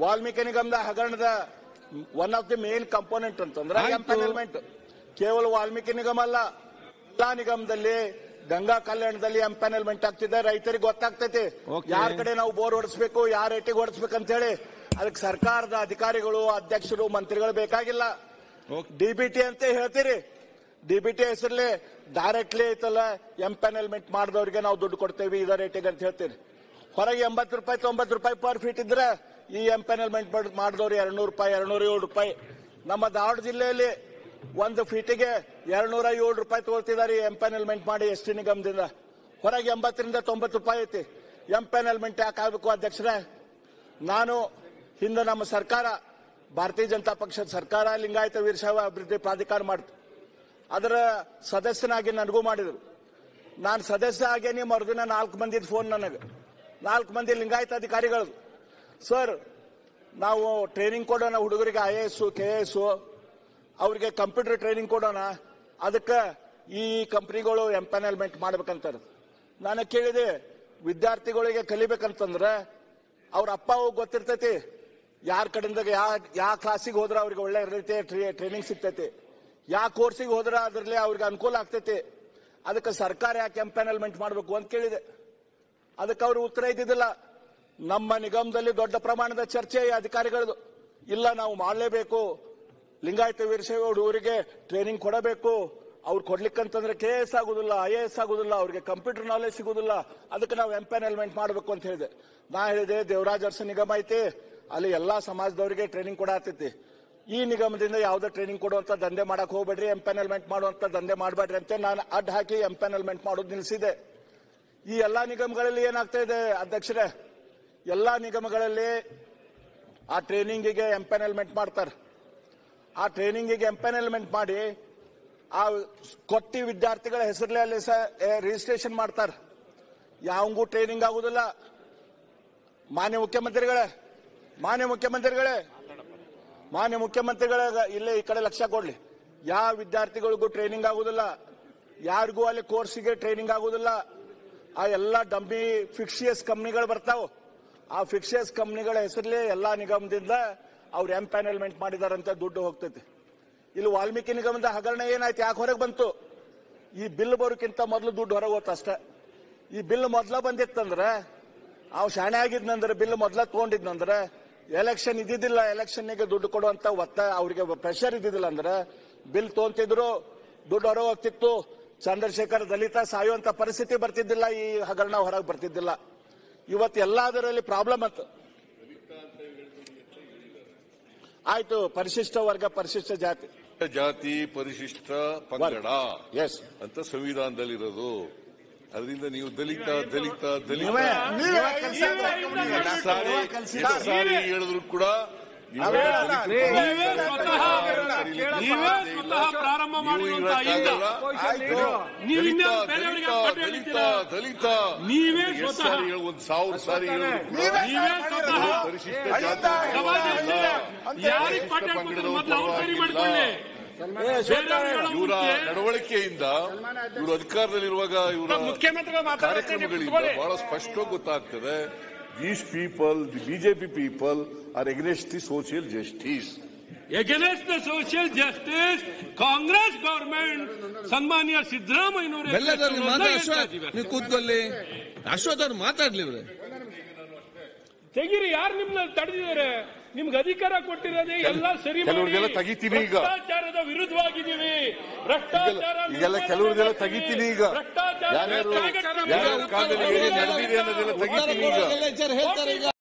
ವಾಲ್ಮೀಕಿ ನಿಗಮದ ಹಗರಣದ one of the main component ಅಂತಂದ್ರೆ ಎಂಪ್ಯಾನಲ್ಮೆಂಟ್. ಕೇವಲ ವಾಲ್ಮೀಕಿ ನಿಗಮ ಅಲ್ಲ, ಎಲ್ಲಾ ನಿಗಮದಲ್ಲಿ ಗಂಗಾ ಕಲ್ಯಾಣದಲ್ಲಿ ಎಂಪ್ಯಾನಲ್ಮೆಂಟ್ ಆಗ್ತಿದೆ. ರೈತರಿಗೆ ಗೊತ್ತಾಗ್ತೈತಿ ಯಾರ ಕಡೆ ನಾವು ಬೋರ್ ಹೊಡಿಸ್ಬೇಕು, ಯಾರ ರೇಟಿಗೆ ಹೊಡಿಸ್ಬೇಕಂತ ಹೇಳಿ. ಅದಕ್ಕೆ ಸರ್ಕಾರದ ಅಧಿಕಾರಿಗಳು, ಅಧ್ಯಕ್ಷರು, ಮಂತ್ರಿಗಳು ಬೇಕಾಗಿಲ್ಲ. ಡಿಬಿಟಿ ಅಂತ ಹೇಳ್ತೀರಿ, ಡಿಬಿಟಿ ಹೆಸರಲ್ಲಿ ಡೈರೆಕ್ಟ್ಲಿ ಐತಲ್ಲ ಎಂಪ್ಯಾನಲ್ಮೆಂಟ್ ಮಾಡಿದವರಿಗೆ ನಾವು ದುಡ್ಡು ಕೊಡ್ತೇವೆ ಇದ ರೇಟಿಗೆ ಅಂತ ಹೇಳ್ತೀರಿ. ಹೊರಗೆ 80 ರೂಪಾಯಿ 90 ರೂಪಾಯಿ ಪರ್ ಫೀಟ್ ಇದ್ರೆ ಈ ಎಂಪ್ಯಾನಲ್ಮೆಂಟ್ ಮಾಡಿದವ್ರು 200 ರೂಪಾಯಿ 207 ರೂಪಾಯಿ. ನಮ್ಮ ಧಾರವಾಡ ಜಿಲ್ಲೆಯಲ್ಲಿ ಒಂದು ಫೀಟಿಗೆ 207 ರೂಪಾಯಿ ತಗೊಳ್ತಿದ್ದಾರೆ ಎಂಪ್ಯಾನಲ್ಮೆಂಟ್ ಮಾಡಿ ಎಸ್ ಟಿ ನಿಗಮದಿಂದ. ಹೊರಗೆ 80 ರಿಂದ 90 ರೂಪಾಯಿ ಐತಿ. ಎಂಪ್ಯಾನಲ್ಮೆಂಟ್ ಯಾಕೆ ಆಗಬೇಕು ಅಧ್ಯಕ್ಷರೇ? ನಾನು ಹಿಂದೆ ನಮ್ಮ ಸರ್ಕಾರ, ಭಾರತೀಯ ಜನತಾ ಪಕ್ಷದ ಸರ್ಕಾರ ಲಿಂಗಾಯತ ವೀರಶೈವ ಅಭಿವೃದ್ಧಿ ಪ್ರಾಧಿಕಾರ ಮಾಡಿತು. ಅದರ ಸದಸ್ಯನಾಗಿ ನನಗೂ ಮಾಡಿದ್ರು. ನಾನು ಸದಸ್ಯ ಆಗೇನಿ, ಮರುದಿನ 4 ಮಂದಿದ ಫೋನ್ ನನಗೆ, 4 ಮಂದಿ ಲಿಂಗಾಯತ ಅಧಿಕಾರಿಗಳು. ಸರ್, ನಾವು ಟ್ರೈನಿಂಗ್ ಕೊಡೋಣ ಹುಡುಗರಿಗೆ, IAS KAS, ಅವ್ರಿಗೆ ಕಂಪ್ಯೂಟರ್ ಟ್ರೈನಿಂಗ್ ಕೊಡೋಣ, ಅದಕ್ಕೆ ಈ ಕಂಪ್ನಿಗಳು ಎಂಪ್ಯಾನಲ್ಮೆಂಟ್ ಮಾಡ್ಬೇಕಂತಾರೆ. ನಾನು ಕೇಳಿದೆ, ವಿದ್ಯಾರ್ಥಿಗಳಿಗೆ ಕಲಿಬೇಕಂತಂದ್ರೆ ಅವ್ರ ಅಪ್ಪ ಗೊತ್ತಿರ್ತೈತಿ ಯಾರ ಕಡೆಯಿಂದ ಯಾವ ಕ್ಲಾಸಿಗೆ ಹೋದ್ರೆ ಅವ್ರಿಗೆ ಒಳ್ಳೆ ರೀತಿಯ ಟ್ರೈನಿಂಗ್ ಸಿಗ್ತೈತಿ, ಯಾವ ಕೋರ್ಸಿಗೆ ಹೋದ್ರೆ ಅದರಲ್ಲಿ ಅವ್ರಿಗೆ ಅನುಕೂಲ ಆಗ್ತೈತಿ. ಅದಕ್ಕೆ ಸರ್ಕಾರ ಯಾಕೆ ಎಂಪ್ಯಾನಲ್ಮೆಂಟ್ ಮಾಡಬೇಕು ಅಂತ ಕೇಳಿದೆ. ಅದಕ್ಕೆ ಅವರು ಉತ್ತರ ಇದ್ದಿದ್ದಿಲ್ಲ. ನಮ್ಮ ನಿಗಮದಲ್ಲಿ ದೊಡ್ಡ ಪ್ರಮಾಣದ ಚರ್ಚೆ ಅಧಿಕಾರಿಗಳದು. ಇಲ್ಲ, ನಾವು ಮಾಡಲೇಬೇಕು, ಲಿಂಗಾಯತ ವೀರಶೈವ ಹುಡುಗರಿಗೆ ಟ್ರೈನಿಂಗ್ ಕೊಡಬೇಕು, ಅವ್ರು ಕೊಡ್ಲಿಕ್ಕಂತಂದ್ರೆ KAS ಆಗುದಿಲ್ಲ, IAS ಆಗುದಿಲ್ಲ, ಅವ್ರಿಗೆ ಕಂಪ್ಯೂಟರ್ ನಾಲೆಜ್ ಸಿಗುದಿಲ್ಲ, ಅದಕ್ಕೆ ನಾವು ಎಂಪ್ಯಾನಲ್ಮೆಂಟ್ ಮಾಡಬೇಕು ಅಂತ ಹೇಳಿದೆ. ನಾ ಹೇಳಿದೆ, ದೇವರಾಜ್ ಅರಸು ನಿಗಮ ಐತಿ, ಅಲ್ಲಿ ಎಲ್ಲಾ ಸಮಾಜದವರಿಗೆ ಟ್ರೈನಿಂಗ್ ಕೊಡಾತೈತಿ. ಈ ನಿಗಮದಿಂದ ಯಾವುದೇ ಟ್ರೈನಿಂಗ್ ಕೊಡುವಂತ ದಂಧೆ ಮಾಡಕ್ ಹೋಗ್ಬೇಡ್ರಿ, ಎಂಪ್ಯಾನಲ್ಮೆಂಟ್ ಮಾಡುವಂತ ದಂಧೆ ಮಾಡಬೇಡ್ರಿ ಅಂತ ನಾನು ಅಡ್ಡ ಹಾಕಿ ಎಂಪ್ಯಾನಲ್ಮೆಂಟ್ ಮಾಡೋದು ನಿಲ್ಲಿಸಿದೆ. ಈ ಎಲ್ಲಾ ನಿಗಮಗಳಲ್ಲಿ ಏನಾಗ್ತಾ ಇದೆ ಅಧ್ಯಕ್ಷರೇ? ಎಲ್ಲಾ ನಿಗಮಗಳಲ್ಲಿ ಆ ಟ್ರೈನಿಂಗಿಗೆ ಎಂಪ್ಯಾನಲ್ಮೆಂಟ್ ಮಾಡ್ತಾರೆ. ಆ ಟ್ರೈನಿಂಗಿಗೆ ಎಂಪ್ಯಾನಲ್ಮೆಂಟ್ ಮಾಡಿ ಆ ಕೊಟ್ಟಿ ವಿದ್ಯಾರ್ಥಿಗಳ ಹೆಸರಲ್ಲಿ ಅಲ್ಲಿ ರಿಜಿಸ್ಟ್ರೇಷನ್ ಮಾಡ್ತಾರೆ. ಯಾವಂಗೂ ಟ್ರೈನಿಂಗ್ ಆಗುದಿಲ್ಲ. ಮಾನ್ಯ ಮುಖ್ಯಮಂತ್ರಿಗಳೇ ಇಲ್ಲೇ ಈ ಕಡೆ ಲಕ್ಷ್ಯ ಕೊಡ್ಲಿ. ಯಾವ ವಿದ್ಯಾರ್ಥಿಗಳಿಗೂ ಟ್ರೈನಿಂಗ್ ಆಗುದಿಲ್ಲ, ಯಾರಿಗೂ ಅಲ್ಲಿ ಕೋರ್ಸಿಗೆ ಟ್ರೈನಿಂಗ್ ಆಗುದಿಲ್ಲ. ಆ ಎಲ್ಲಾ ಡಮ್ಮಿ ಫಿಕ್ಸಿಯಸ್ ಕಂಪ್ನಿಗಳು ಬರ್ತಾವ. ಆ ಫಿಕ್ಸಿಯಸ್ ಕಂಪ್ನಿಗಳ ಹೆಸರಲ್ಲಿ ಎಲ್ಲಾ ನಿಗಮದಿಂದ ಅವ್ರು ಎಂಪ್ಯಾನಲ್ಮೆಂಟ್ ಮಾಡಿದಾರಂತ ದುಡ್ಡು ಹೋಗ್ತೈತಿ. ಇಲ್ಲಿ ವಾಲ್ಮೀಕಿ ನಿಗಮದ ಹಗರಣ ಏನಾಯ್ತು, ಯಾಕೆ ಹೊರಗೆ ಬಂತು? ಈ ಬಿಲ್ ಬರೋಕ್ಕಿಂತ ಮೊದಲು ದುಡ್ಡು ಹೊರಗೆ ಹೋಗ್ತ ಅಷ್ಟೇ. ಈ ಬಿಲ್ ಮೊದಲ ಬಂದಿತ್ತಂದ್ರೆ, ಅವ್ ಶಾಣೆ ಆಗಿದ್ನಂದ್ರೆ, ಬಿಲ್ ಮೊದಲ ತಗೊಂಡಿದ್ನಂದ್ರೆ, ಎಲೆಕ್ಷನ್ ಇದ್ದಿದ್ದಿಲ್ಲ, ಎಲೆಕ್ಷನ್ಗೆ ದುಡ್ಡು ಕೊಡುವಂತ ಒತ್ತಾಯ ಅವ್ರಿಗೆ ಪ್ರೆಷರ್ ಇದ್ದಿದ್ದಿಲ್ಲ ಅಂದ್ರೆ ಬಿಲ್ ತಗೊಂತಿದ್ರು, ದುಡ್ಡು ಹೊರಗೆ ಹೋಗ್ತಿತ್ತು. ಚಂದ್ರಶೇಖರ್ ದಲಿತ ಸಾಯುವಂತ ಪರಿಸ್ಥಿತಿ ಬರ್ತಿದ್ದಿಲ್ಲ, ಈ ಹಗರಣ ಹೊರಗೆ ಬರ್ತಿದ್ದಿಲ್ಲ. ಇವತ್ತು ಎಲ್ಲದರಲ್ಲಿ ಪ್ರಾಬ್ಲಮ್ ಅಂತ ಆಯ್ತು. ಪರಿಶಿಷ್ಟ ವರ್ಗ, ಪರಿಶಿಷ್ಟ ಜಾತಿ, ಪರಿಶಿಷ್ಟ ಪಂಗಡ ಅಂತ ಸಂವಿಧಾನದಲ್ಲಿರೋದು. ಅದರಿಂದ ನೀವು ದಲಿತ ಹೇಳಿದ್ರು ಕೂಡ ಪ್ರಾರಂಭ ದಲಿತ ನೀವೇ 1000 ಸಾರಿ ಪರಿಶಿಷ್ಟ ಇವರ ನಡವಳಿಕೆಯಿಂದ, ಇವರು ಅಧಿಕಾರದಲ್ಲಿರುವಾಗ ಇವರ ಕಾರ್ಯಕ್ರಮಗಳಿಂದ ಬಹಳ ಸ್ಪಷ್ಟವಾಗಿ ಗೊತ್ತಾಗ್ತದೆ. These people, the BJP people, are against the social justice. Against the social justice, Congress government, ಸನ್ಮಾನ್ಯ ಸಿದ್ದರಾಮಯ್ಯನವರು ನೀವು ಕೂತ್ಕೊಳ್ಳಿ. ಅಶ್ವಥ್ ಅವ್ರು ಮಾತಾಡ್ಲಿ. ತೆಗೀರಿ, ಯಾರು ನಿಮ್ನ ತಡೆದಿದ್ದಾರೆ? ನಿಮ್ಗೆ ಅಧಿಕಾರ ಕೊಟ್ಟಿರೋದೇ ಎಲ್ಲ ಸರಿ ಮಾಡಿ. ತೆಗಿತೀನಿ ಈಗ, ಭ್ರಷ್ಟಾಚಾರದ ವಿರುದ್ಧವಾಗಿದ್ದೀವಿ. ಭ್ರಷ್ಟಾಚಾರ ಕೆಲವ್ರದೆಲ್ಲ ತೆಗಿತೀನಿ ಈಗ, ಯಾರ್ಯಾರು ನಡೆದಿದೆ ಅನ್ನೋದೆಲ್ಲ ತೆಗಿತೀನಿ ಈಗ.